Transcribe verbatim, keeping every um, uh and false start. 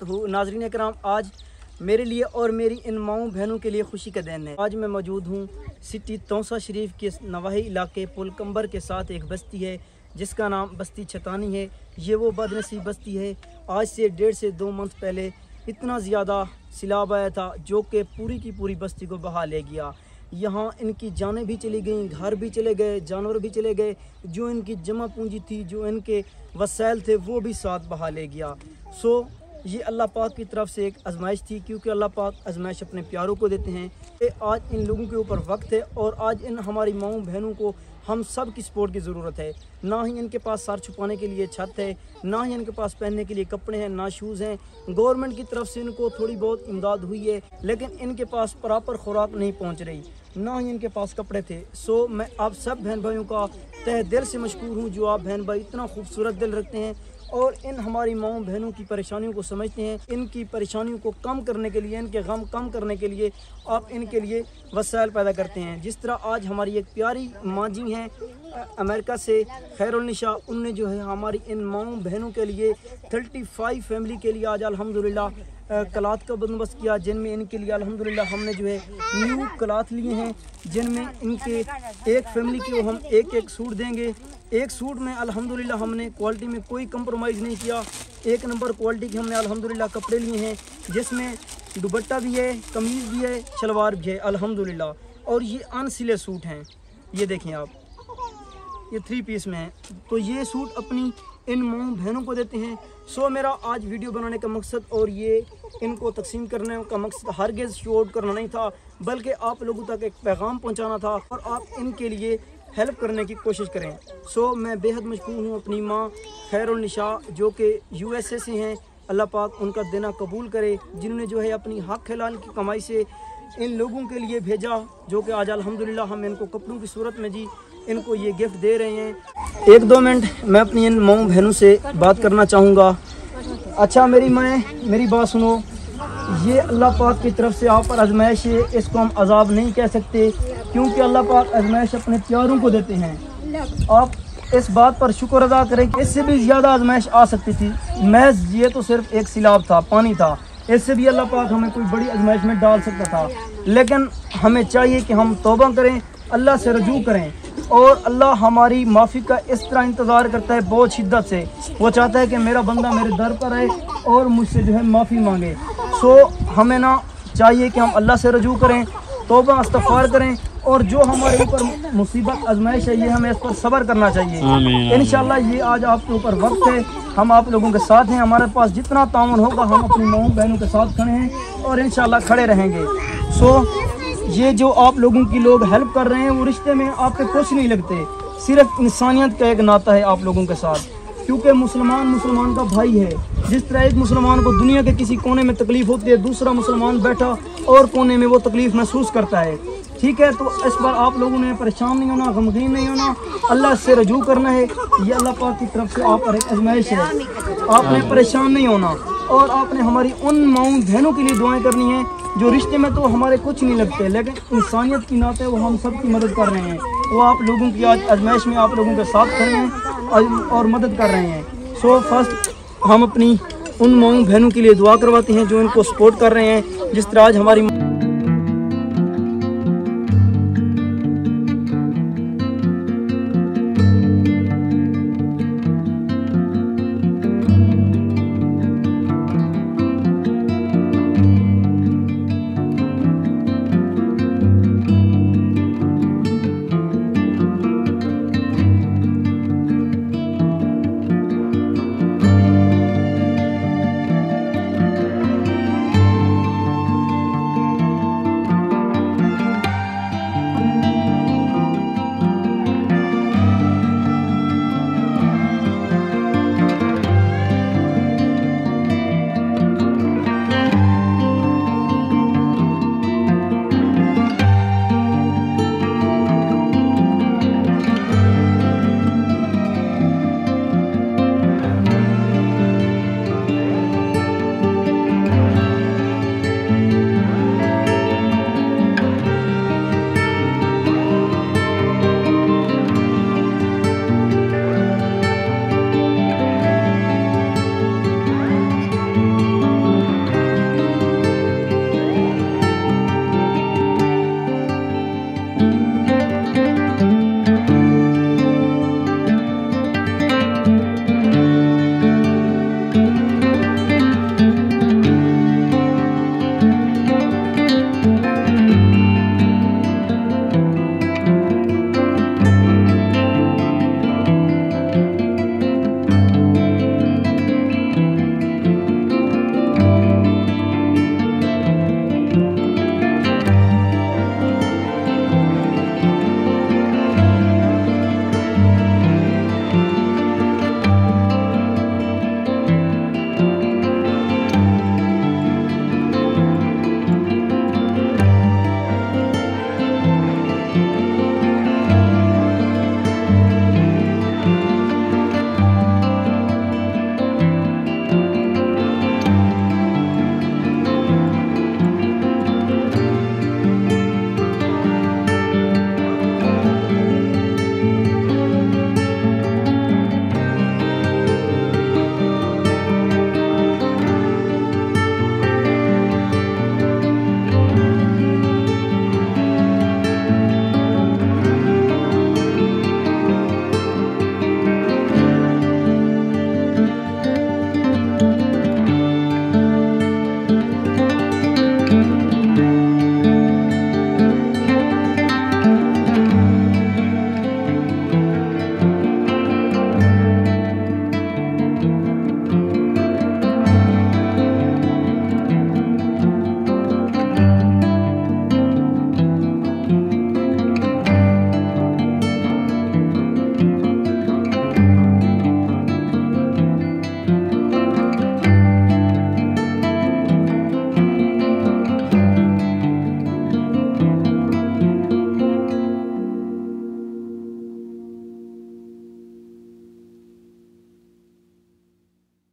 नाज़रीन इकराम, आज मेरे लिए और मेरी इन माओं बहनों के लिए खुशी का दिन है। आज मैं मौजूद हूँ सिटी तौसा शरीफ के नवाही इलाके पुलकम्बर के साथ एक बस्ती है जिसका नाम बस्ती छतानी है। ये वो बदनसीब बस्ती है, आज से डेढ़ से दो मंथ पहले इतना ज़्यादा सैलाब आया था जो कि पूरी की पूरी बस्ती को बहा ले गया। यहाँ इनकी जानें भी चली गईं, घर भी चले गए, जानवर भी चले गए, जो इनकी जमा पूंजी थी, जो इनके वसाइल थे, वो भी साथ बहा ले गया। सो ये अल्लाह पाक की तरफ से एक आजमाइश थी, क्योंकि अल्लाह पाक आजमाइश अपने प्यारों को देते हैं। ये आज इन लोगों के ऊपर वक्त है और आज इन हमारी माओं बहनों को हम सब की सपोर्ट की ज़रूरत है। ना ही इनके पास सर छुपाने के लिए छत है, ना ही इनके पास पहनने के लिए कपड़े हैं, ना शूज़ हैं। गवर्नमेंट की तरफ से इनको थोड़ी बहुत इमदाद हुई है, लेकिन इनके पास प्रॉपर खुराक नहीं पहुंच रही, ना ही इनके पास कपड़े थे। सो मैं आप सब बहन भाइयों का तहे दिल से मशकूर हूँ जो आप बहन भाई इतना खूबसूरत दिल रखते हैं और इन हमारी माओं बहनों की परेशानियों को समझते हैं। इनकी परेशानियों को कम करने के लिए, इनके गम कम करने के लिए आप इनके लिए वसाइल पैदा करते हैं। जिस तरह आज हमारी एक प्यारी माँ जी हैं अमेरिका से, खैरुलनिशा, उनने जो है हमारी इन माओं बहनों के लिए पैंतीस फैमिली के लिए आज अल्हम्दुलिल्लाह कलात का बंदोबस्त किया, जिनमें इनके लिए अल्हम्दुलिल्लाह हमने जो है न्यू कलात लिए हैं, जिनमें इनके एक फैमिली को हम एक एक सूट देंगे। एक सूट में अल्हम्दुलिल्लाह हमने क्वालिटी में कोई कंप्रोमाइज़ नहीं किया, एक नंबर क्वालिटी के हमने अल्हम्दुलिल्लाह कपड़े लिए हैं, जिसमें दुपट्टा भी है, कमीज़ भी है, शलवार भी है अल्हम्दुलिल्लाह। और ये अनसिले सूट हैं, ये देखें आप, ये थ्री पीस में है। तो ये सूट अपनी इन माओं बहनों को देते हैं। सो मेरा आज वीडियो बनाने का मकसद और ये इनको तकसीम करने का मकसद हरगिज़ शो आउट करना नहीं था, बल्कि आप लोगों तक एक पैगाम पहुंचाना था और आप इनके लिए हेल्प करने की कोशिश करें। सो मैं बेहद मशकूर हूँ अपनी माँ खैरुलनिशा जो कि यूएसए से हैं। अल्लाह पाक उनका देना कबूल करे, जिन्होंने जो है अपनी हक हलाल की कमाई से इन लोगों के लिए भेजा, जो कि आज अल्हम्दुलिल्लाह हम इनको कपड़ों की सूरत में जी इनको ये गिफ्ट दे रहे हैं। एक दो मिनट मैं अपनी इन माओं बहनों से बात करना चाहूँगा। अच्छा मेरी माएँ, मेरी बात सुनो, ये अल्लाह पाक की तरफ से आप पर आजमाइश है, इसको हम अजाब नहीं कह सकते, क्योंकि अल्लाह पाक आजमाइश अपने प्यारों को देते हैं। आप इस बात पर शुक्र अदा करें कि इससे भी ज़्यादा आजमाइश आ सकती थी। महज ये तो सिर्फ एक सैलाब था, पानी था, इससे भी अल्लाह पाक हमें कोई बड़ी आजमाइश में डाल सकता था। लेकिन हमें चाहिए कि हम तौबा करें, अल्लाह से रजू करें, और अल्लाह हमारी माफ़ी का इस तरह इंतज़ार करता है बहुत शिद्दत से। वो चाहता है कि मेरा बंदा मेरे दर पर आए और मुझसे जो है माफ़ी मांगे। सो हमें ना चाहिए कि हम अल्लाह से रजू करें, तौबा इस्तग़फ़ार करें, और जो हमारे ऊपर मुसीबत आजमाइश है ये हमें इस पर सब्र करना चाहिए। इंशाल्लाह ये आज आपके ऊपर वक्त है, हम आप लोगों के साथ हैं, हमारे पास जितना ताउन होगा हम अपनी माओं बहनों के साथ खड़े हैं और इंशाल्लाह खड़े रहेंगे। सो ये जो आप लोगों की लोग हेल्प कर रहे हैं वो रिश्ते में आपके कुछ नहीं लगते, सिर्फ इंसानियत का एक नाता है आप लोगों के साथ, क्योंकि मुसलमान मुसलमान का भाई है। जिस तरह एक मुसलमान को दुनिया के किसी कोने में तकलीफ़ होती है, दूसरा मुसलमान बैठा और कोने में वो तकलीफ़ महसूस करता है। ठीक है, तो इस बार आप लोगों ने परेशान नहीं होना, गमगीन नहीं होना, अल्लाह से रजू करना है। ये अल्लाह पाक की तरफ से आप पर एक आजमाइश है, आपने परेशान नहीं होना और आपने हमारी उन माओं बहनों के लिए दुआएं करनी है जो रिश्ते में तो हमारे कुछ नहीं लगते, लेकिन इंसानियत की नाते वो हम सब की मदद कर रहे हैं। वो आप लोगों की आज आजमाइश में आप लोगों के साथ खड़े हैं और मदद कर रहे हैं। सो फर्स्ट हम अपनी उन माओं बहनों के लिए दुआ करवाते हैं जो इनको सपोर्ट कर रहे हैं, जिस तरह आज हमारी